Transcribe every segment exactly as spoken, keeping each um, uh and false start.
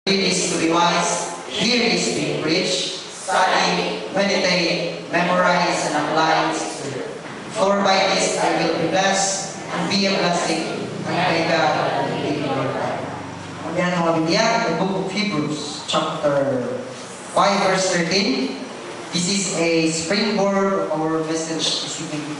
Read is to be wise, hear is to be rich, study, meditate, memorize, and apply Scripture. For by this I will be blessed and be a blessing, and by God will be glorified. Again, mga Biblia, the book of Hebrews, chapter five, verse thirteen. This is a springboard of our message this evening.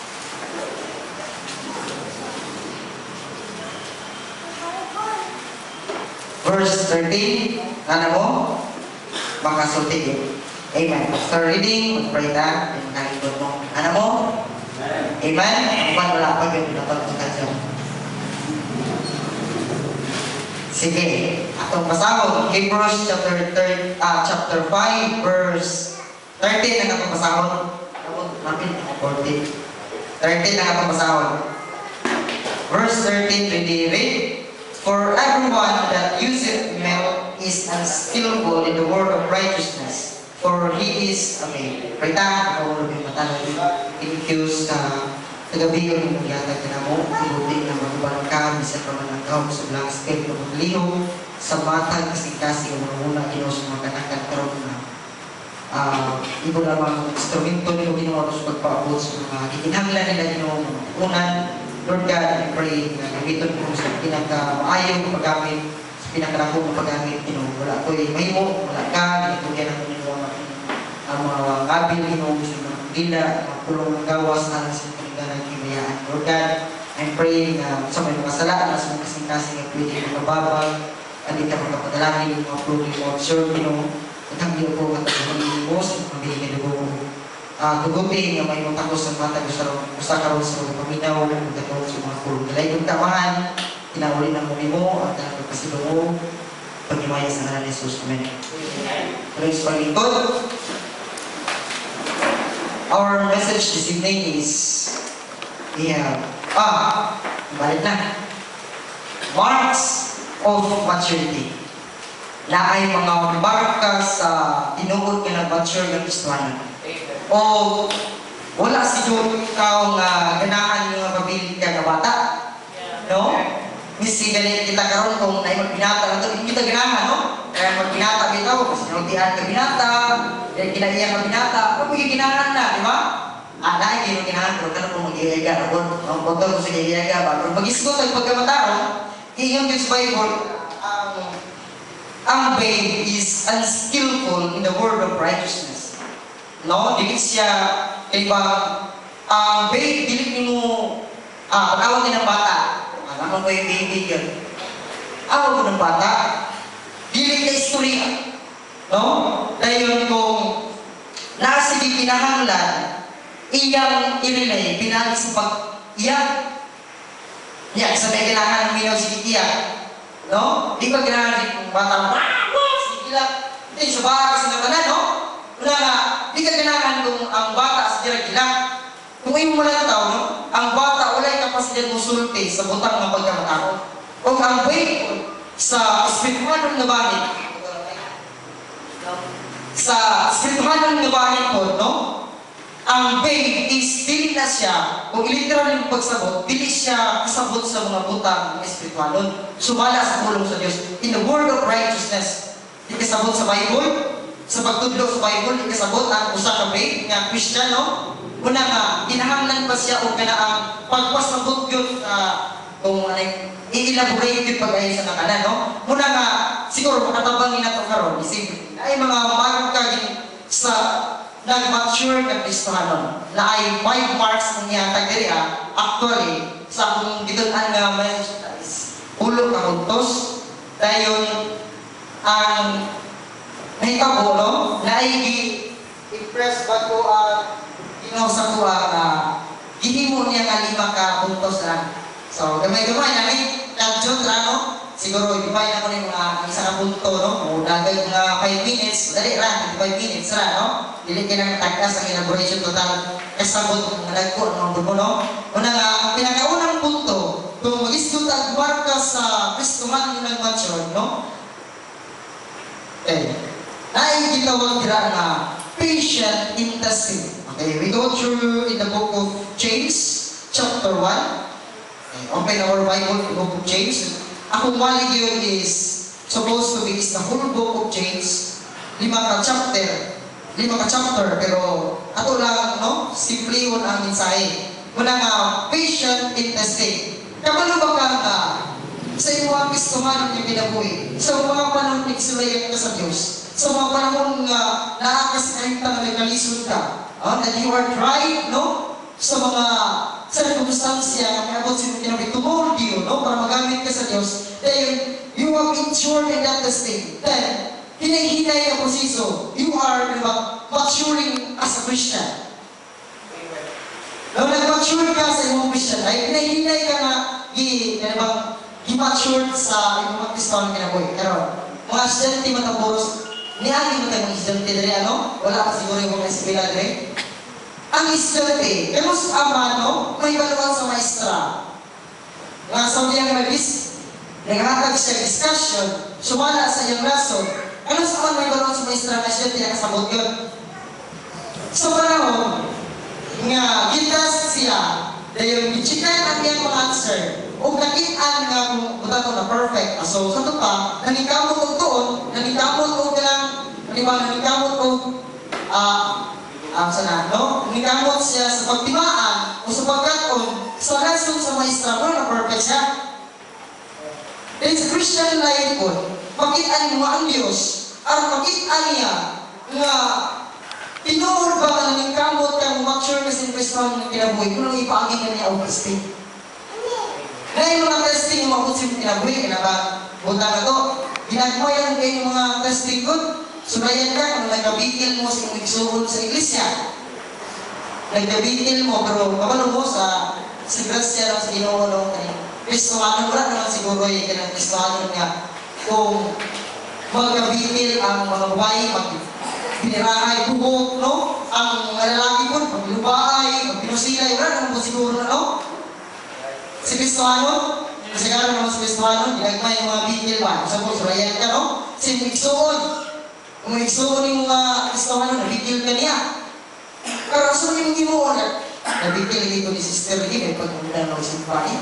Verse thirteen, ano mo? Makasulti yun. Amen. After reading, mag-pray na, yung makalibot mo. Ano mo? Amen? Ang ban wala pa yun, pinatapos ka siya. Sige, atong pasahod. Hebrews chapter third, uh, chapter five, verse thirteen ang atong pasahod. Napin, fourteen. thirteen ang atong pasahod. Verse thirteen, ready, read. For everyone that useth milk is unskillful in the word of righteousness, for he is, okay, Rita, ako yung matanong, in-accuse ka, kagabi yung magyatag na mo, ibuti na magubang ka, bisa ka manangkaw sa belang spirito magliho, sa batang kasing-kasing ang muna ginos mga kanakan karoon na uh, ibo lamang instrumento nilo ginawa sa pagpaabot sa mga gikinahanglan nila ginawang unan. Lord God, I pray na gamiton ko sa pinaka-maayong paggamit, sa pinaka-rakong paggamit, you know, wala ko'y mahimo, wala ka, ginitugyan ako nito ang mga gabil, you know, sa mga dila, mga pulong ng gawas, alang sa pinagdanang kimayaan. Lord God, I'm praying na sa may mga sala, na sa mga kasing-kasing na pwede magababag, hindi ka magkapadalangin yung mga pulong mo observe, you know, at ang iyo po at ang mga mo sa mga dugo. Uh, Tugutin nga may matagos sa mata sa karon sa mga paminaw ng dapat sa mga kulong. Dalay kong tamahan, tinauli ng muli mo at ang pagkasilo mo, pag-imaya sa ngalan ni Jesus. Amen. Praise Panginoon. Our message this evening is, yeah, ah, balik na. Marks of maturity. Na ay mga marka sa tinuod nga nag-mature ng Kristohanan. O wala siguro ikaw nga ganahan yung mabilin ka na bata, no? Misi ganit kita karon kung na magbinata lang ito, kita ganahan, no? Kaya magbinata bitaw, kasi nalutihan ka binata, kaya kinaiya ka binata, ano may ginahan na, di ba? Ah, na, hindi mo ginahan, pero kano kung mag-iayaga, ang pagkaw ko sa iayaga ba? Pero mag-isgot ang pagkamataron, iyon yung sa Bible, ang ang babe is unskillful in the word of righteousness. No, dili siya kay ba ang uh, babe dili mo ah pag-awag din ng bata. Ano ko yung baby yun? Awag ko ng bata. Dili ka istorya. No? Dahil kung nasa di pinahanglan, iyang irilay, pinahanglan sa pag-iyak. Iyak, sa may kailangan ng minaw si iyak. No? Di ba kailangan yung bata, wah, sige lang. Hindi, sa baka kasi natanan, no? Wala nga, di ka ganahan kung ang bata sa dira-gila. Kung imo mo lang tao, no? Ang bata, wala yung kapasidad mo sulti sa butang ng pagkamatao. Kung ang way sa espiritualong nabahin, sa espiritualong nabahin po, no? Ang way is, dili na siya, kung literal yung pagsabot, dili siya kasabot sa mga butang ng espiritualon. Sumala sa tulong sa Diyos. In the word of righteousness, di kasabot sa Bible, sa pagtudlo sa Bible, ikasabot ang usa ka babe nga Christian, no? Una nga, kinahanglan pa siya o kana ang pagpasabot yun uh, kung ano i-elaborate yun pag-ayon sa nakanan, no? Una nga, siguro makatabang nila ito karon isip, ay mga marka sa nag-mature na Kristohanon na ay five marks ng niyatag diri ah, actually, sa kung gitunan nga message is ulo ka huntos, dayon ang nahitabo, no? Na ay i-press ba ko ang ginaw sa kuha na gihimo niya nga lima ka puntos lang. So, gamay-gamay na may kadjot lang, no? Siguro, ibibay na ko na mga isa ka punto, no? O dagay mga five minutes, dali lang, five minutes lang, no? Dili ka nang tagkas ang elaboration total kasabot ng nagko ng mga no? Una nga, ang pinakaunang punto, kung mag-isgot ang marka sa Kristohan yung nag-mature, no? Okay. Ay gitawag dira na patient in testing. Okay, we go through in the book of James, chapter one. Okay, open our Bible in the book of James. Akong malig yun is supposed to be is the whole book of James, lima ka chapter, lima ka chapter, pero ato lang, no? Simple yun ang mensahe. Muna nga, patient in testing. Kapalo ba ka nga, sa iyong Kristohanon yung kinabuhi, sa mga panahon nagsulayan ka sa Diyos, sa mga panahon nga nakakasakita na nagkalisod ka, uh, that you are tried, no? Sa mga circumstansya na may abot sino kinabuhi, tumulog yun, no? Para magamit ka sa Diyos. Then, you have ensured in that testing. Then, hinahinay ang posiso. You are, di ba, maturing as a Christian. Nung nag-mature ka sa imong Christian life, hinahinay ka na, di, di ba, i-matured sa imong Kristohanon kinabuhi. Pero, mga estudyante matapuros, niagi mo tayo mga estudyante dali, ano? Wala pa siguro yung mga eskwela dali. Ang estudyante, pero sa ama, no? May baluan sa maestra. Mga Saudi ang mabis, naghatag siya discussion, sumala sa iyong lesson. Ano sa man may baluan sa maestra na estudyante na kasabot yun? Sa panahon, nga gitas siya, dahil gichikan ang iyang mga answer, o nakitaan nga kung buta na perfect. So, sa ito pa, nanikamot ko doon, nanikamot ko ka lang, maniba, nanikamot ko, ah, ah, sana, no? Nanikamot siya sa pagtimaan, o sa pagkaton, sa lesson sa maestra, wala na perfect siya. Then sa Christian life ko, makitaan mo ang Diyos, at makitaan niya, nga, tinuod ba ka nanikamot ka, mature ka sa Kristohanon ng kinabuhi, kung nang ipaagin ka niya ang testing. Ngayon mga testing yung mga kutsim kinabuhi, kaya ba, buta na to, ginagmayan kayo yung mga testing good, sunayan ka kung nagkabitil mo sa igsuhon sa iglesia. Nagkabitil mo, pero kapalo mo sa sa grasya lang sa Ginoo no, Kristohanon, wala naman siguro yung kanang Kristohanon nga, kung magkabitil ang mga babae, mag pinirahay, buhok, no? Ang lalaki po, paglubaay, pagpinusilay, wala naman po siguro na, no? Si Kristohanon, kasi gano'n naman si Kristohanon, ginagmay yung mga bigil ba? Sa po, surayan ka, no? Si Miksoon, kung Miksoon yung mga Kristohanon, nabigil ka niya. Pero sa mga gimuon, nabigil dito ni Sister Lee, may pagmumulan ng isang bahay.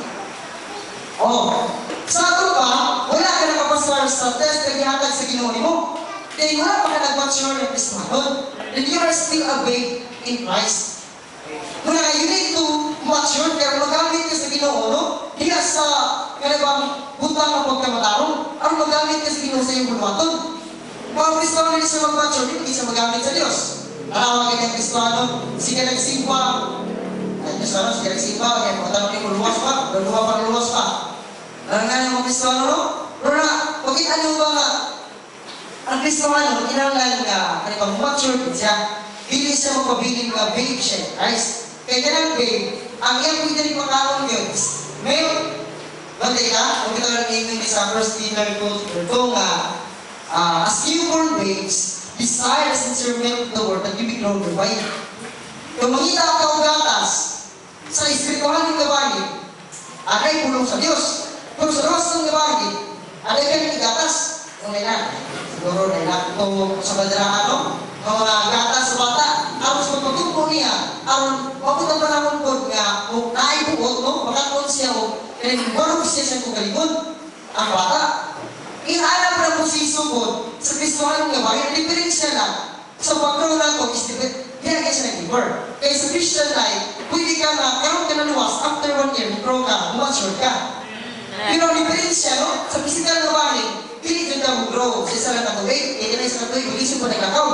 Oh, sa ato pa, wala ka nakapasar sa test na gihatag sa Ginoo mo. Dahil wala pa ka nag-mature ng Kristohanon, then you are still a babe in Christ. Muna nga, you need to mature, kaya magamit ka sa Ginoo, no? Diya sa, kaya bang butang na pagkamatarong, ang magamit ka sa Ginoo sa iyong bulwaton. Mga Kristohanon hindi siya mag-mature, hindi siya magamit sa Diyos. Alam ka ng Kristohanon, sige nagsimpa, ay Diyos ano, sige nagsimpa, kaya mga tanong yung luwas pa, luwa pa, luwas pa. Alam nga ng mga Kristohanon, no? Pero na, bakit ano ba nga, ang Kristohanon, kinanglan nga, kaya bang mature siya, hindi siya magpabiling nga babe siya, guys. Kaya ganang babe, ang iyang pwede rin makaon yun, may, bantay ka, kung kita lang ngayon sa first Peter two nga, uh, as newborn babes, desire the sincere milk of the word that you be grown thereby. Kung makita ang kaugatas sa espiritual ng gawain, anay pulong sa Diyos. Kung sa Diyos ng gawain, anay ka ng gatas. Kung nila, siguro nila, ito sa badrahan, no? Mga gatas sa bata, aros magpatupo niya, aron maputang panahon po nga, kung naibuot, no? Makakon siya, o kaya marunong siya sa kugalikod, ang bata. Inaanap na posiso po sa Kristohanon nga ba, yung diferensya lang sa pag-grow na ito is dinagay siya ng giver. Kaya sa Christian life, pwede ka na, karoon ka na luwas, after one year, mag-grow ka, mature ka. Pero ang diferensya, no? Sa physical na bahay, hindi ka mag-grow sa isa lang na tuwig, kaya na isa na tuwig, mag-isip mo naglakaw.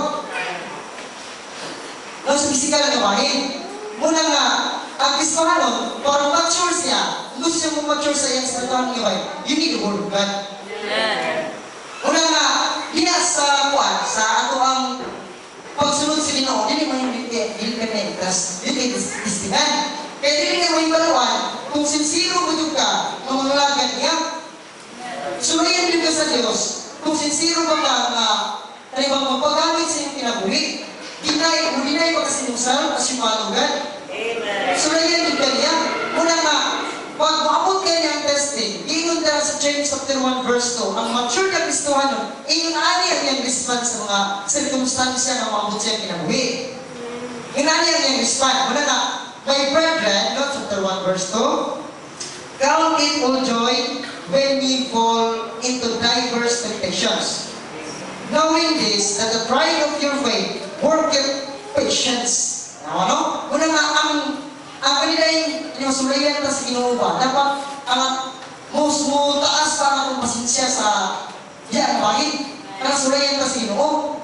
No, sa physical na bahay, muna nga, ang Kristohanon, para mature siya, gusto siya mag-mature sa iyang spiritual nga bahay, you need the word of God. Una nga, diya sa kuwan, sa ato ang pagsunod sa Ginoo, dili mo yung dilipenentas, dili distingan. Kaya dili nga mo yung baluan, kung sincero mo yung ka, mamangalagan niya. Surayan din ka sa Diyos, kung sincero ba ka nga, ano bang magpagamit sa iyong kinabuhi, dinay, kung dinay pa kasi yung sarap, as yung malugan. Surayan din ka niya. Una nga, pag maabot kayo niyang testing, ingon ka sa James chapter one verse two, ang mature na Kristohanon, ingon ani ang iyang response sa mga circumstansya na maabot siya kinabuhi. Ingon ani ang iyang response. Muna na, my brethren, no, chapter one verse two, count it all joy when we fall into diverse temptations. Knowing this, that the trying of your faith worketh patience. Ano? Una nga, ang ang kanila yung sulayan ta sa Ginoo ba? Dapat ang most mo taas pa ang pasensya sa yan, bakit? Ang sulayan ta sa Ginoo.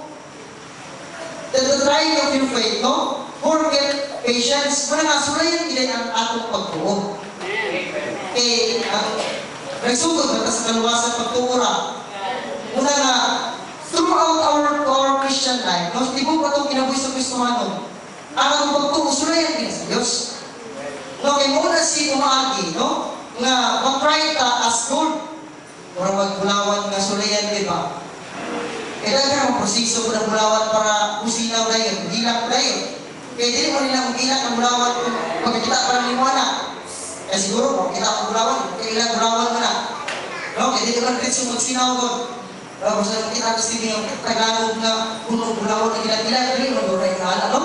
That the trying of your faith, no? Worketh patience. Una nga, sulayan nila ang atong pagtuo. Eh, ang nagsugod na sa kaluwasan pagtuura. Una nga, throughout our, our Christian life, no, di mo pa itong kinabuhi sa Kristohanon, ang atong pagtuo, sulayan din sa Diyos. No, kaya muna si umaagi, no, nga mag-try ta as good, para magbulawan nga sulayan, di ba? Kaya ka ang proseso ko na bulawan para usinaw na yun, hilak na yun. Kaya di mo nila kung hilak ang bulawan kung magkakita pa ng liwanag. Kaya siguro, kung kita ang bulawan, kaya ilang bulawan mo na. No, kaya di naman rin magsinaw ko. Kung saan kita gusto yung Tagalog na puno bulawan na ilang-ilang, hindi mo doon yung hala, no?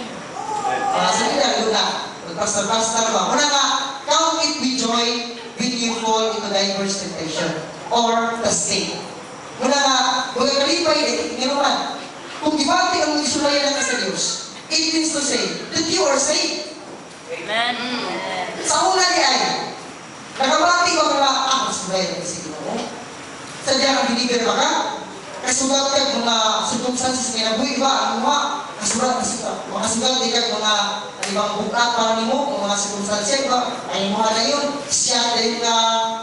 Uh, sa ilang yun na, magpastar-pastar ba? Muna nga, count it with joy when you fall into diverse temptation or testing. Muna nga, magkakalipay, eh, hindi naman. Kung ibati ang isulayan natin sa Diyos, it means to say that you are saved. Amen. Sa una ni ay, nakabati ko mga ah, isulayan natin sa Ginoo. Sadya kang believer ba ka? Kasugat ka mga circumstances na kinabuhi ba? Ang mga kasugat, makasugat ka mga ibang bukat para nimo, mga circumstances ba? Ay mga na yun, siya na yun na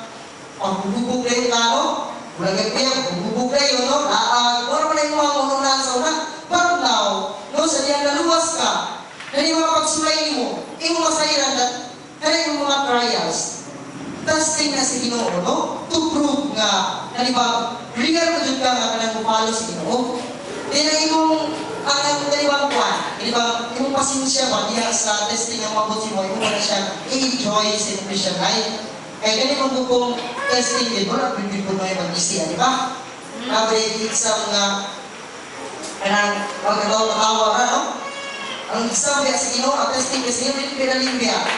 pagbubog na yun na ano? Wala ka kaya, pagbubog na yun, no? Laag, wala na yung mga ununan sa una. But now, no, sadya naluwas ka, na yung mga pagsulay mo, yung mga sayiran na, na yung mga trials, testing na si Ginoo, no? To prove nga, na di ba, real mo dyan ka nga ka nang bupalo si Ginoo. Di na imong, ang ang dalibang kwan, di ba, imong pasensya ba, diya sa testing ng mga butsi mo, imong na siya i-enjoy sa Christian life. Kaya ganit mong bukong testing din mo, na pinipin mo yung mag-isi, di ba? Nabi, exam nga, kanang, magkatawa-tawa na, no? Ang exam biya si Ginoo, ang testing kasi yung pinalin biya.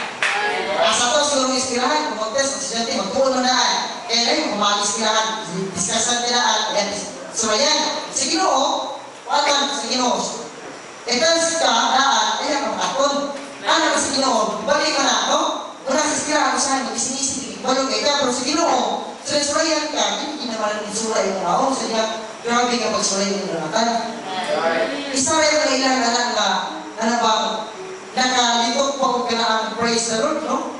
Sa to, siguro ispirahan, kung mag-test, ang estudyante, magtuon mo naan. Kaya na yung mag-ispirahan, diskasan nila, yan. So, yan. Sa Ginoo, watan sa Ginoo. E-test ka, daan, kaya magkakon. Ano ka sa Ginoo, balik ka na, no? Una sa ispirahan, usahan, mag-isinisip, balik ka, pero sa Ginoo, sa surayan ka, hindi naman ang sura yung naong, sa niya, grabe ka pag-suray yung naratan. Isa rin ang ilang anak na, ano bang, nakalitok pa kung kanaan praise the Lord, no?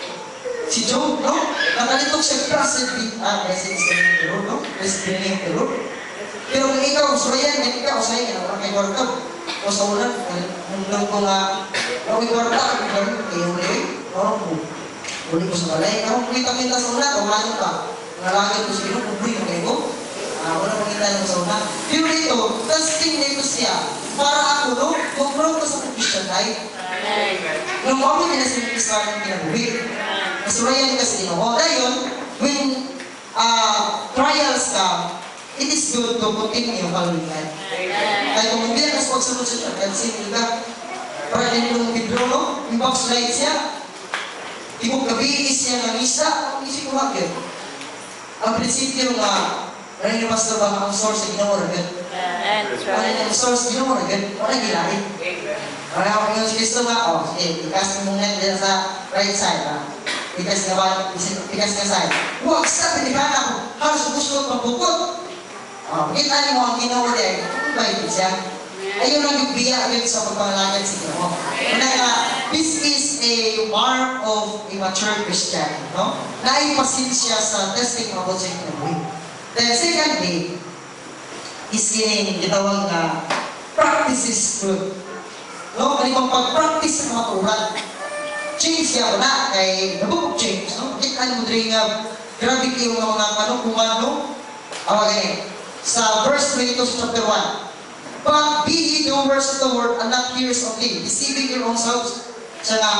Si Job, no? Nakalitok siya, blessed be, ah, blessed is the name of the Lord, no? Blessed be the name of the Lord. Pero kung ikaw, surayan, kung ikaw, surayan, kung kay Wartab, o sa ulan, nung ko nga, kung kay Wartab, kung kay Uli, no? Uli ko sa balay, kung kita-kita sa ulan, kung ano ka, nalagay ko sa ino, kung buhay mo kayo, ah, wala pang kita mo sa ulan. Pero ito, testing nito siya, para ako, no? Kung proud ko sa Christian life, nung mami nila sa Christian ng kinabuhi, masurayan ka sa Ginoo. Dahil, when uh, trials ka, it is good to continue following God. Kaya kung hindi ka sa pagsunod sa Diyos, kasi ka, para din yung video, no? Yung backslide siya, ibang kabiis siya ng isa, ang isip ko hagyan. Ang prinsipyo nga, ano yung pastor ba ang source sa Ginoo rin? Ano yung source Ginoo rin? Ano yung gilahin? Ano yung yung Kristo nga, oh, sige, ikas mo muna dyan sa right side, ha? Ikas nga ba, ikas nga side. Huwag sa pinikahan ako, halos gusto ko pagpukot. Oh, kita niyo mo ang Ginoo rin, kung ba ito siya? Ayun ang yung biya agad sa pagpangalagad sa Ginoo. Una nga, this is a mark of a mature Christian, no? Naipasin siya sa testing about sa Ginoo. The second day is yung gitawag na practices fruit. No? Kanibang pag-practice sa mga turan. Change siya ko na, kay nabukog change. No? Kita mo rin nga, grabe kayo nga mga ano, kumano. Awa ganyan. Sa verse twenty-two sa chapter one. But be ye doers of the word and not hearers only, deceiving your own selves. Siya nga,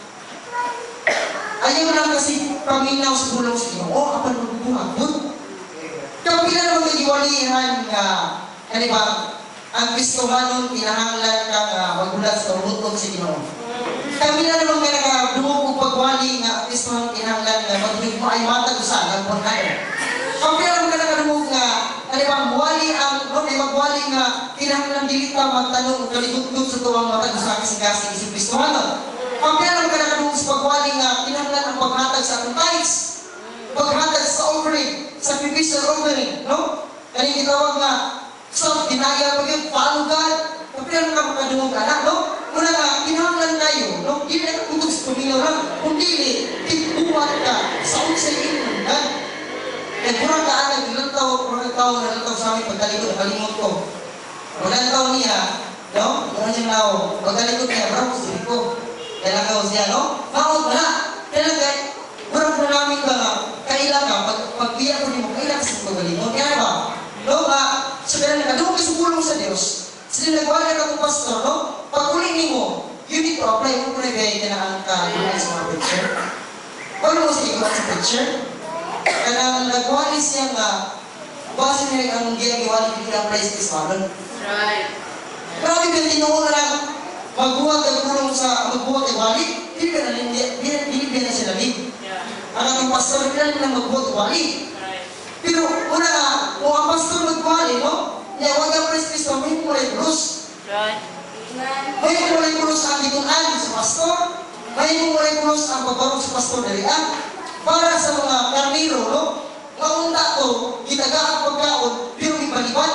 ayaw lang kasi paminaw sa bulong sa inyo. O, kapag magbubuhat doon. Kapila naman nagiwalihan nga, ano ba, ang Kristohanon, pinahanglan ka nga, magulat sa uruton sa Ginoo. Kapila naman nga nakadumog pag pagwali nga, at least mga kinahanglan nga, magiging mo ay matag usan, ang punhayo. Kapag ka nakalumog nga, ano bang wali ang, no, may magwali nga, kinahanglan dili ka magtanong, kaligutgod sa tuwang matag usan kasing-kasing isang Kristohano. Kapag ka nakalumog sa pagwali nga, kinahanglan ang paghatag sa atong tithes, paghatag sa offering, sacrificial offering, no? Kaya gitawag nga, self-denial, pag yung follow God, kapag ka makadungog anak, no? Muna nga, kinahanglan tayo, no? Dili na kutog sa pamilya lang, kung dili, tibuhat ka sa unsay inyong, ha? Kaya kurang ka anak, ilang tao, kurang tao, ilang tao sa amin, pagkalikod, nakalimot ko. Ilang tao niya, no? Ilang siyang tao, pagkalikod niya, parang gusto ko. Kaya lang ako siya, no? Maot na na. Kaya lang kaya, kurang na namin ba nga, kailang ka, pag, pagbiya ko ni mo, kailang sa pagkalimot. Kaya ba? No? Nga, so kaya nga, doon ka sumulong sa Diyos. Sila nagwala ka kung pastor, no? Pag uli mo, you need to apply mo kung nagayay ka na ang kagulan sa mga preacher. Paano mo sa ikaw sa preacher? Kaya nagwali siya nga, base niya ang ginagawa ni Pilipinas Praise Christmas. Right. Grabe ka, tinuon na lang, magbuhat ang kulong sa magbuhat ang wali, hindi ka na hindi na sila lib. Ang ang pastor, hindi na lang magbuhat ang wali. Pero una nga, kung ang pastor magwali, no? Niya, wag ang Praise Christmas, may mulay krus. Right. May mulay krus ang ditunan sa pastor, may mulay krus ang pagbarog sa pastor dari ah. Para sa mga karniro, no? Ngaunda ko, gitagaan pagkaon, pero ipaliban.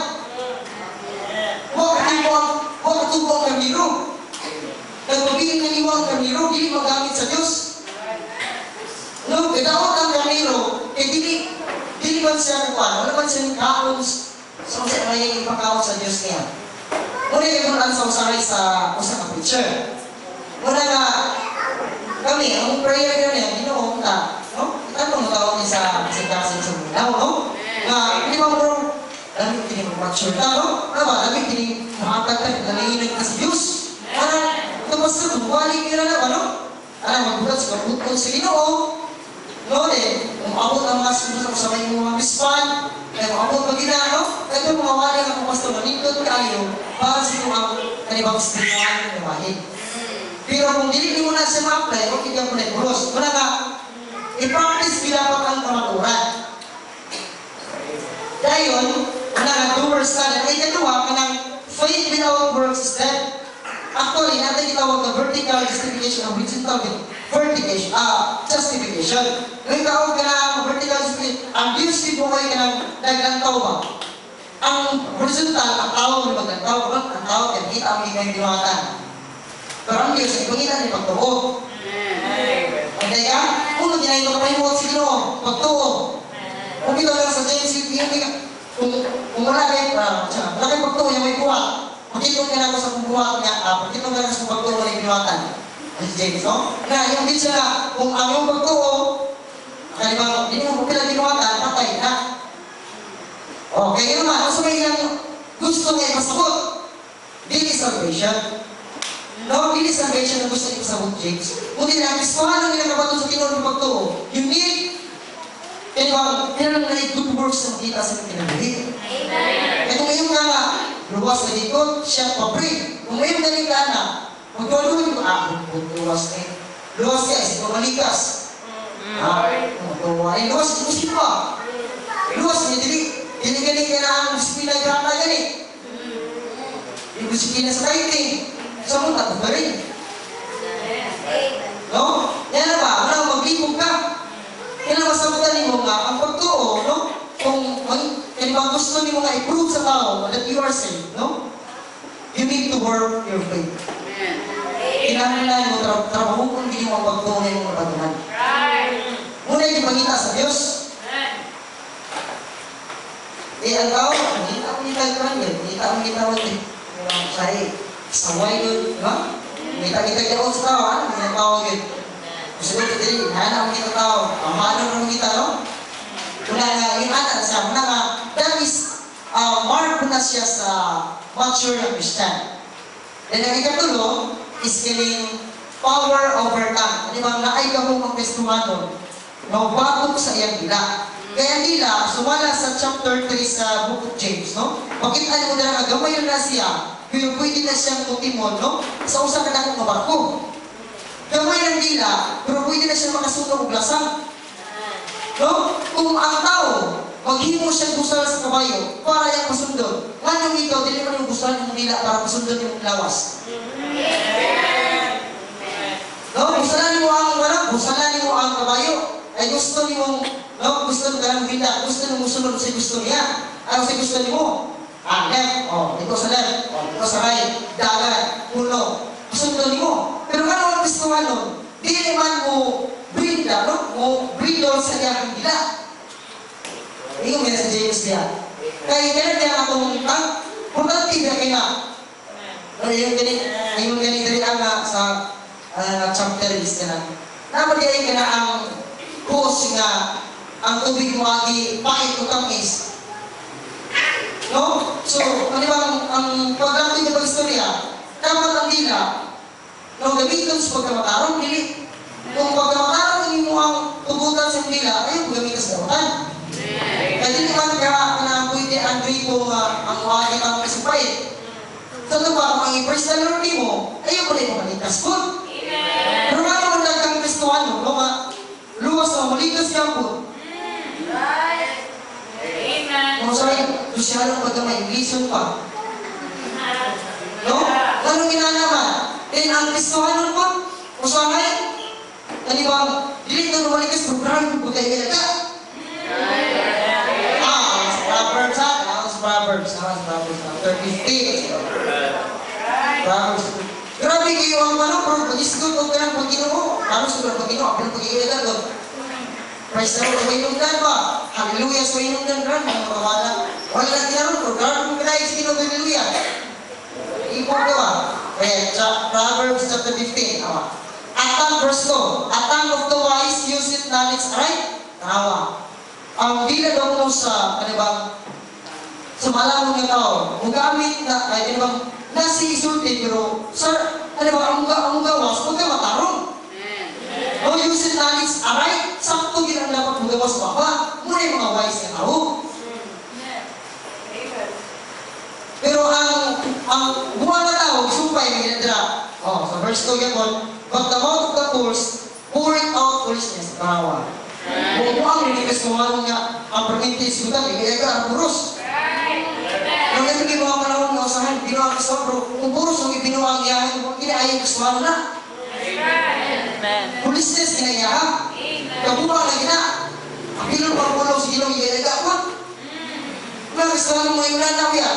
Huwag katibo ang, huwag katubo ang karniro. Nagpabiling ng iwang karniro, hindi magamit sa Diyos. No? Kadawag ang karniro, eh dili, dili man siya kuwan, wala man siya kaon sa usa may ipakaon sa Diyos niya. Muna yung mga ansawsaray sa usa ka preacher. Muna nga, kami, ang prayer yun yan, ginoon ta, no? Ano mo tawag niya sa kasing-kasing sa mulaw, no? Nga, hindi ba mo, lamig kini mag-mature ka, no? Ano ba, lamig kini makakagtag, nalihinan ka sa Diyos. Parang, tapos na, bumalik nila na, ano? Ano, magbulat sa kabutkon sa Ginoo. No, eh, kung abot ang mga sunod sa may mga mispan, kaya kung abot mag-ina, no? Kaya kung mga wali ang pastor, manindot kayo, para sa mga kanibang spiritual na bahid. Pero kung dili mo na siya ma-apply, huwag kaya mo na i-bulos. Muna ka, i-practice bilapat ang kamaturan. Dayon, muna ka, doers ka na. Ay, katuwa ka ng faith without works is dead. Actually, natin itawag na vertical justification of horizontal vertication, ah, justification. Ngayon tawag ka na vertical justification, ang Diyos ibuhay ka ng naglantaw ba? Ang horizontal, ang tao na maglantaw, ang tao, kaya kita ang hingay diwatan. Pero ang Diyos, ipangita niya pagtuo. Okay ka? Kung hindi na ito kapahimuot si Ginoo, pagtuo. Kung ito lang sa James, kung, kung wala kayo, uh, wala kayo pagtuo, yung may buhat. Pagkitong ka na ako sa pagbuhat niya, ah, pagkitong ka na sa pagtuo na ibinuhatan. Si James, no? Na, yung din siya, kung ang yung pagtuo, kalibang, hindi mo pagkila binuhatan, patay na. Okay, yun naman, also may ilang gusto niya ipasabot. Dili salvation. No, dili salvation na gusto niya ipasabot, James. Kundi na, Kristohan ang inagabato sa Ginoo ng pagtuo. You need, kaya ba, kailan na good works na makita sa kinabuhi. Amen. Kaya kung iyong ka nga, luwas na dito, siya pa-pray. Kung iyong galing ka na, magduwa-duwa dito, ah, luwas na yun. Luwas ka, isip ko malikas. Ah, magduwa. Eh, luwas, gusto pa. Luwas niya, dili, dili galing ka na ang disiplina yung kata gani. Yung disiplina sa writing. Sa mga tatag na rin. No? Yan na ba? Wala, maglibog ka. Kailan masabutan mo nga, ang pagtuo, no? Kung kaya ba gusto niyo nga i-prove sa tao that you are saved, no? You need to work your faith. Kinahanglan mo, tra trabaho kung hindi mo ang pagtunay mo mapatunan. Muna yung pagkita sa Diyos. Eh, ang tao, hindi ako nitagpan yun. Hindi ako nitawag eh. Sahi, saway yun, di ba? Hindi kita kiyaon sa tao, ano? Hindi tawag yun. Gusto ko ito din, hana ang kita tao. Ang mahalo ng kita, no? Muna nga, yung anak siya, muna nga, that is, uh, mark na siya sa mature na Christian. Then ang ikatulo, is killing power over tongue. Di ba, naay ka mong magpestumano, mabatok sa iyang dila. Kaya nila, sumala sa chapter three sa Book of James, no? Pakitaan mo na nga, gamay na siya, pero pwede na siyang tutimon, no? Sa usa ka na kong mabarko. gamay ng dila, pero pwede na siya makasunog og lasa. No? Kung ang tao, maghimo siya gusal sa kabayo para yung pasundon. Ngano ikaw, dili man yung gusal ng dila para pasundon yung lawas. No? Gusalan mo ang wala, gusalan mo ang kabayo. Ay gusto ni mo, no? Gusto mo ka ng dila, gusto mo musunod sa gusto niya. Ano sa gusto ni mo? Ah, left, oh, dito sa left, oh, dito sa right, dagat, puno. Pasundon ni mo. Pero ano ang gusto nga nun? Dili man mo brinda, no? Mo brinda sa iyang dila. Ingon nga sa James niya. Kaya kaya niya atong tang, importante na kaya. Ano yung ganit, yung ganit rin ang sa uh, chapter list na. Namagay ka na ang cause nga ang tubig mo agi pahit o tamis. No? So, ano ba ang, ang pagdating ng pag-istorya, dapat ang dila, no, gamitin sa pagkamatarong, dili. Kung pagkamatarong mo ang tubutan sa dila, ayaw gamitin sa dawatan. Kaya di naman ka na pwede ang gripo nga ang wakit ang isipait. So ito ba, kung ang i-first na Lord mo, ayaw ko na yung malikas po. Pero nga naman lang kang Kristohan mo, no nga, luwas na malikas ka po. Kung sa'yo, sosyalong pagkamay, listen pa. No? Ganun ginanaman. Then ang Kristohan mo, kung sa'yo, ano bang, dili ka lumalikas, program, butay ka ka. Proverbs, ha? Proverbs, Proverbs, Proverbs, thirty-fifty. Proverbs. Grabe kayo ang ano, pero pag-isgot o ka ng Panginoon. Ano sa mga Panginoon? Ako ng Panginoon doon. Praise the Lord. Mainungdan ba? Hallelujah sa mainungdan, gran. Mga mawala. Wala na ginaroon, pero grabe mo kinahin sa Panginoon. Hallelujah. Ipon ka ba? Kaya, Proverbs chapter fifteen. At ang verse two. At ang of the wise use it knowledge. Alright? Tawa. Ang dila daw mo sa, ano bang, sa malamang ng tao, mugamit na, ay, ano bang, nasi isulti, pero, sir, ano bang, ang, ang gawas, huwag ka matarong. No, use it knowledge, aray, sakto ginang dapat magawas baba, muna yung mga wise na tao. Pero ang, ang buwan na tao, sumpay, may ginadra. Oh, sa verse two yan po, but the mouth of the fools, pouring out foolishness, kawa. Kung ang niligas mo nga nga ang permintis mo tayo, kaya ka ang puros. Nung ito yung mga panahon nga usahan, binuang ka sa pero kung puros ang ibinuang iyahan, kinaayon ka sa na. Pulisnes kinaiyahan. Kabuang na gina. Ang bilong pang-pulaw sa gilong iyahan ka ako. Kung gusto mo yung nanaw yan.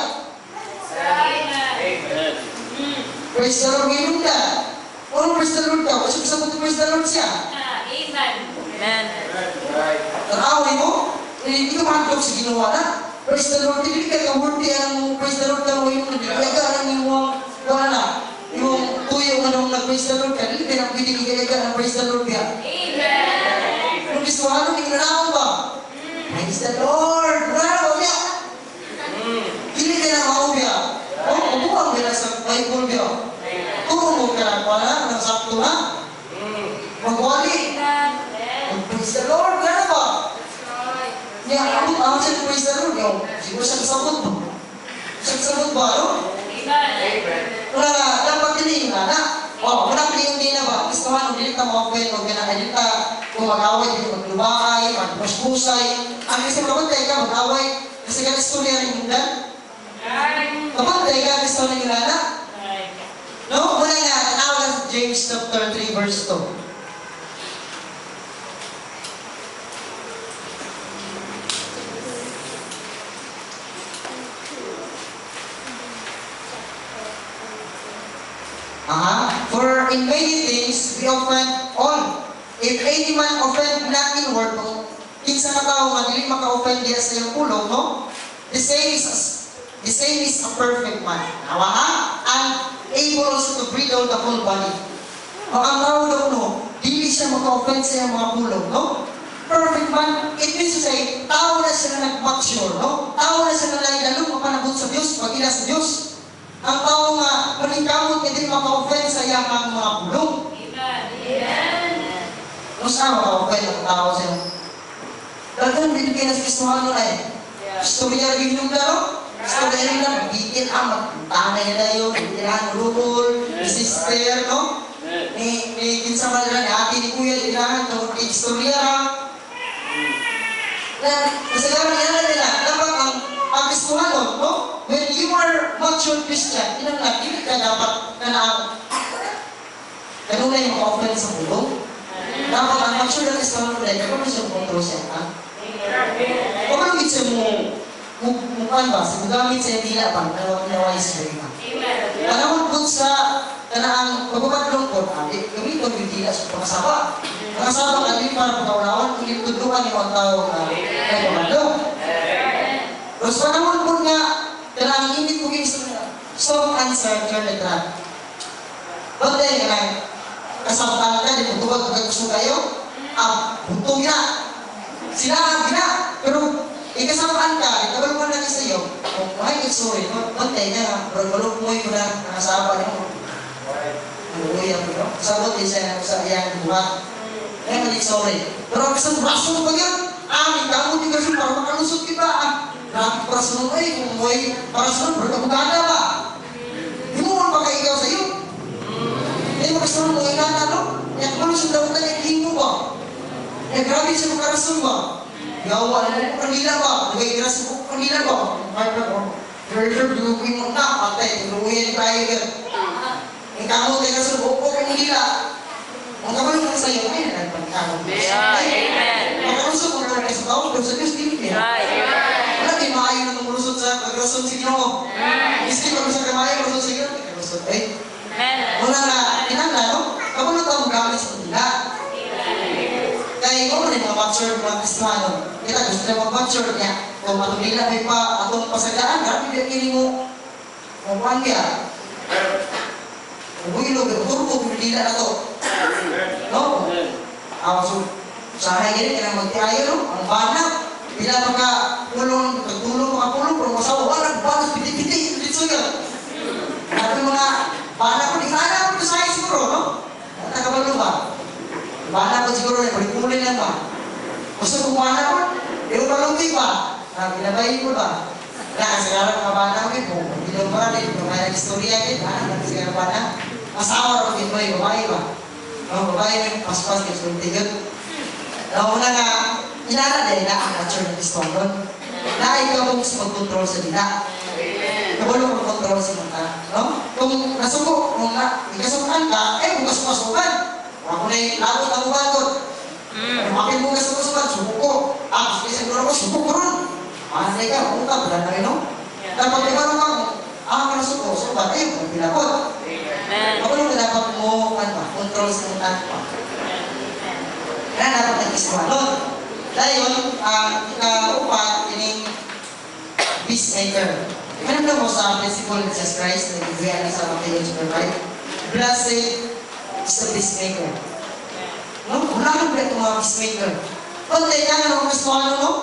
Praise the Lord, gilong ka. Ano praise the Lord ka? Kasi kasabot na praise the Lord siya. Amen. Tanaw mo, hindi ka makakilok sa ginawa na. Praise the Lord, hindi ka ka-worthy ang praise the Lord ka mo yung nagkagaga ng yung wala na. Yung tuyo nga nung nag-praise the Lord ka, hindi ka na pwede kagaga ng praise the Lord ka. Amen. Kung gusto ano, hindi ka na ba? Praise the Lord! Bravo, biya! Hindi ka na maubya. O, kubuang ka na sa Bible biya. Turumog ka na pala, nang sakto na. Magwali. Praise the Lord, gano'n ba? Niya, abot ako siya praise the Lord. Yung, siguro siya kasabot ba? Siya kasabot ba, no? Wala na, dapat din yung na. O, wala pa yung din na ba? Gusto nga, nung dilita mo ako yun, huwag ka na kalita, kung mag-away, hindi maglubakay, magpuspusay. Ang kasi mabantay ka, mag-away, kasi ka istorya rin yung dan. Mabantay ka, gusto na yung lana. No? Muna nga, tanawa sa James chapter three, verse two. Uh-huh. For in many things we offend all. If any man offend not in word, no? Kinsa na tao nga dili maka-offend diya sa iyang pulong, no? The same is the same is a perfect man. Nawa ha? And able also to bridle the whole body. O ang tao daw, no? Dili siya maka-offend sa iyang mga pulong, no? Perfect man, it means to say, tao na siya na nag-mature, no? Tao na siya na lahi-lalong mapanabot sa Diyos, pag-ila sa Diyos. Ang tao nga, maningkamot, hindi maka-offend sa iyang mga pulong. Amen. Kung saan maka-offend ang tao sa iyong? Dagan, binigay na sa Kristohan nun ay, istorya rin yung laro. Istorya rin lang, magiging ang magpuntahan na yun na yun, magiging ang rukol, sister, no? Ni, ni ni kinsa man ni ate ni kuya ilahan tungod kay istorya ra. Na kasagaran yan nila dapat ang ang Kristohanon, no? When you are mature Christian, inang dili ka dapat kanang kanunay mo offering sa pulong. Dapat ang mature na Kristohanon dahil kung siya kontrol siya ha. Kung ano gitsa mo mukan ba, sa gamit sa dila ba, nawaway sa rin ha. Panahon po sa kanaang pagbabaglong po, gamiton yung dila sa pangasaba. Pangasaba ka din para pagkaunawan, kung tutukan yung ang tao na pagbabaglong. Terus panahon po nga, kanaang hindi ko ginis na some answer turn the track. Bante, kanaang kasabtaan ka, di mo tubag pagka gusto kayo, ah, buntong na. Sila ang gina, pero ikasamaan ka, ikabal mo lang sa iyo, kung ay, sorry, bante nga, balog mo yung na nakasaba niyo. Hallelujah po, no? Sabot din siya sa iyang buhat. Kaya mali, sorry. Pero kasi braso mo ba yan? Ah, ikaw mo di kasi para makalusot kita, ah. Grabe para sa mga eh, kung may para sa mga berkabugada ba? Di mo man baka ikaw sa iyo. Hindi mo kasi mo ingana, no? Kaya kung sa daw tayo, hindi mo ba? Kaya grabe siya makarason ba? Gawa na mo kanila ba? Nagay iras mo kanila ba? Kaya ko, very duguin mo na, patay, tinuhin tayo yan. Ang kamot ay kasi buko kong nila. Ang kamot mo sa iyo, ay nagpagkamot. Amen. Makalusot mo na sa tao, pero sa Diyos din niya. Wala kayo maayo na tumulusot sa pagkalusot sa Ginoo. Iski pag sa kamayo, lusot sa Ginoo, pagkalusot. Eh, wala na, kinala, no? Kapag ang gamit sa nila. Kaya ikaw man yung mga mature mga Kristiyano. Kita gusto na mag-mature niya. Kung matulila may pa atong pasagaan, grabe na kini mo. Kung paano niya. Kung ilog, turbo, pinulila na to. No? Ako, so, sahay ganyan, kaya magtiayo, no? Ang banat. Bila maka pulong, pagtulong, makapulong, pero masawa, wala, banat, piti-piti, litso yan. Sabi mga, banat ko, di ka alam ko sa siguro, no? Nakabalo ba? Banat ko siguro, palikulin lang ba? Gusto kong banat ko, di ko palungkig ba? Binabayin ko ba? Wala, kasi karang mga banat ko, kung hindi mo rin, kung may istorya din, banat, kasi karang banat. Asawa rin din mo yung babae ba? No, babae yung paspas yung sultigan. No, una nga, inala din na ang mature na Kristohanon. Na ikaw kung gusto mag-control sa dila. Kabalo mag-control sa mga. No? Kung nasuko, kung na, ikasukan ka, eh, kung kasukasukan. Ako na yung lagot ang umagot. Kung akin mo kasukasukan, suko ko. Ah, kasi siguro ko, suko ko ron. Ano na ikaw, kung ka, wala na rin, no? Dapat ibaro ka, ah, ka nasuko, sukat, eh, kung pinakot. Ako nung dapat mo, ano ba, control sa mga pa. Kaya dapat nag-Kristohanon. Dahil, ang ika-upat, ining peacemaker. Imanam mo sa principle of Jesus Christ, na nag-ibigay sa Matthew chapter five. Blessed is the peacemaker. No? Wala kang ba itong mga peacemaker. Kung tayo ka na ng Kristohanon, no?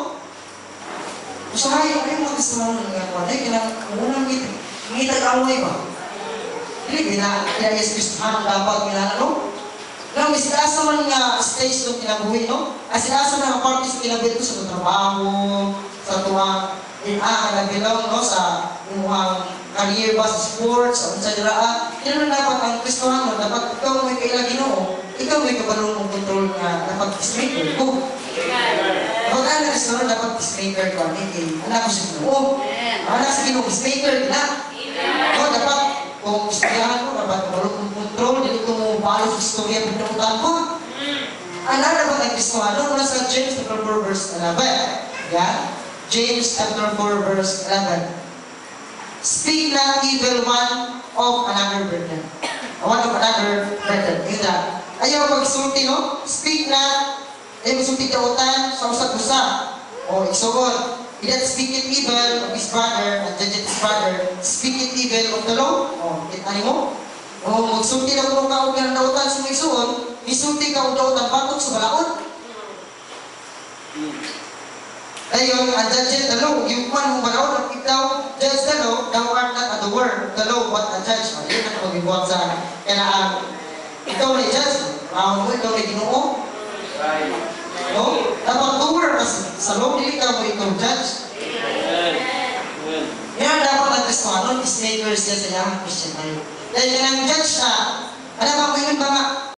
Usahay, ano yung mga Kristohanon nga po? Dahil kinang, unang ngitag-away ba? Hindi, kaya yes, Kristohanon dapat minana, no? Nang isilasa man nga stage itong kinabuhi, no? Isilasa na ang parties sa kinabuhi ito sa trabaho, sa tuwang ina, nagbilang, no? Sa imuhang career ba, sa sports, sa unsa diraan. Hindi naman dapat ang Kristohanon, dapat ikaw may kaila Ginoo, ikaw may kabalong mong control na dapat peacemaker ko. Kapag ang Kristohanon, dapat peacemaker ko. Hindi, anak ko sa Ginoo. Anak sa Ginoo, peacemaker na. No, dapat kung istoryahan ko, dapat kabalong mong control, hindi ko mo balo sa istorya pinuntan ko. Ano na ba ang Kristohanon? Mula sa James chapter four verse eleven. Yan. James chapter four verse eleven. Speak not evil one of another brethren. One of another brethren. Yun na. Ayaw pagsulti, no? Speak not, ayaw magsulti kautan sa usap-usap. O isugot. He that speaketh evil of his brother and judgeth his brother, speaketh evil of the law. O, kita mo? O, magsulti na kung kaog ng dautan sa mga isuon, isulti ka o dautan batok sa balaod. Ayun, and judgeth the law. Yung man mong balaod, if thou judge the law, thou art not at the word of the law, but a judge. O, yun ang mag-ibuhat sa kailangan. Ikaw na i-judge. Rahon mo, ikaw na Ginoo. No? Dapat doer kasi sa law, dili ka mo ikaw judge. Yan dapat ang Kristohanon, peacemakers yan sa iyang Christian tayo. Dahil yan ang judge na, alam mo, yun ba nga,